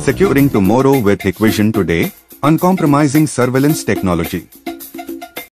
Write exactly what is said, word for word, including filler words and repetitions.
Securing tomorrow with Hikvision today, uncompromising surveillance technology.